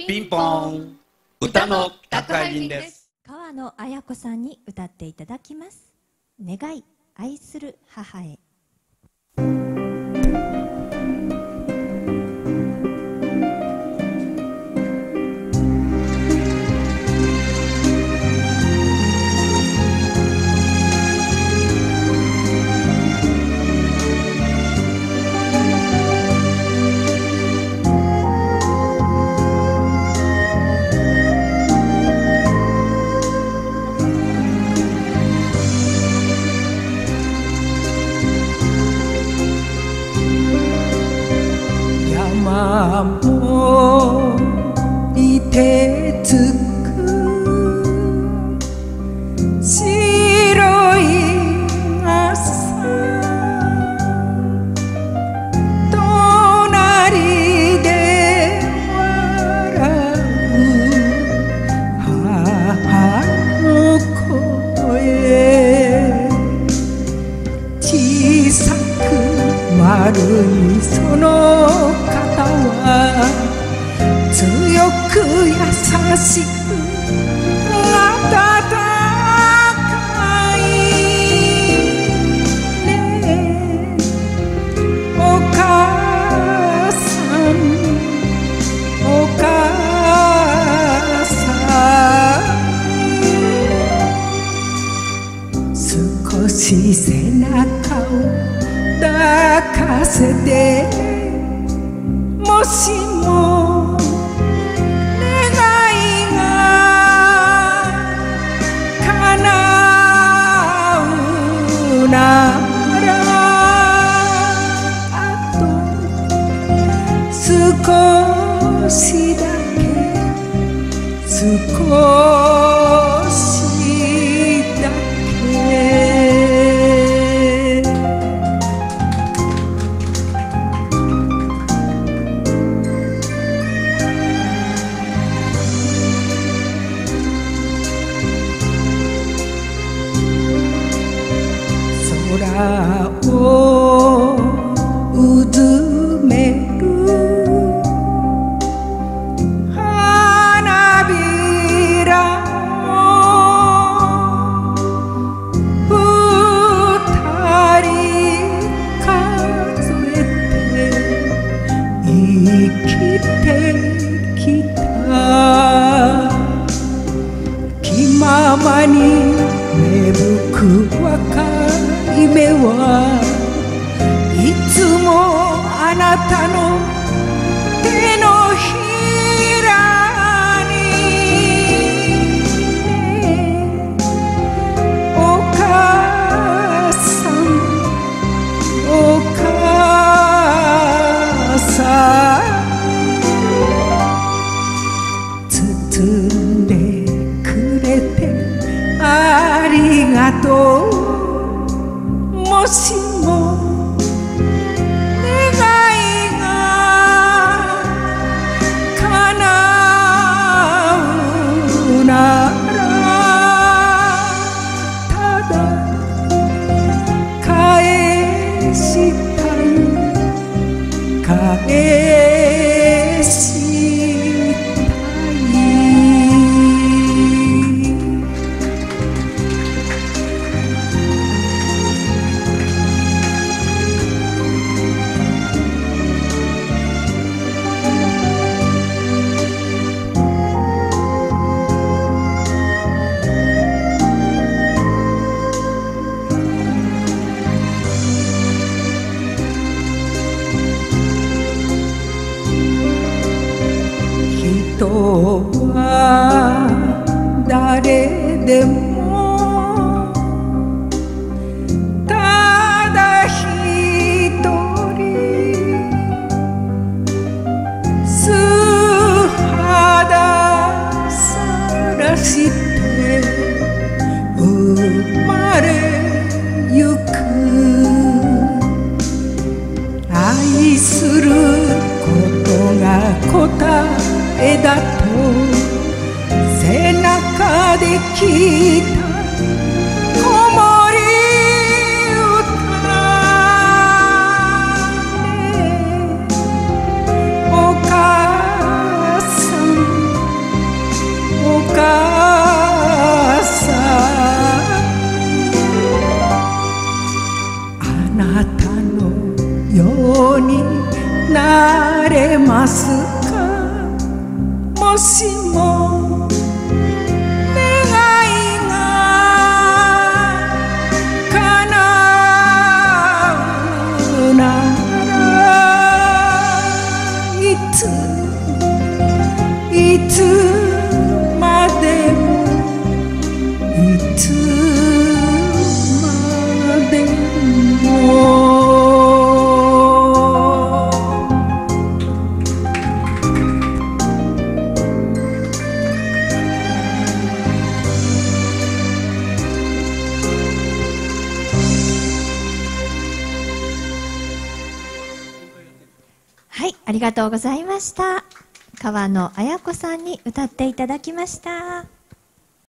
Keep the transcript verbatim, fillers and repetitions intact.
ピンポン歌の宅配便です。 川野綾子さんに歌っていただきます。願い愛する母へ。 もいてつく白い朝隣で笑う母の声小さく丸いその強く優しく温かいねえお母さんお母さん少し背中を抱かせてもしも願いが叶うならあと少しだけ少しだけ空をうずめる花びらを二人数えて生きてきた気ままに芽吹く若夢はいつもあなたの手のひらに、ね、お母さんお母さん包んでくれてありがとうもしも願いが叶うならただ返したい返したい人は誰でもただ一人素肌さらして生まれゆく愛することが答えだと背中で聞いた子守歌ねお母さんしも願いが叶うならいついつまでもいつまでもはい、ありがとうございました。川野綾子さんに歌っていただきました。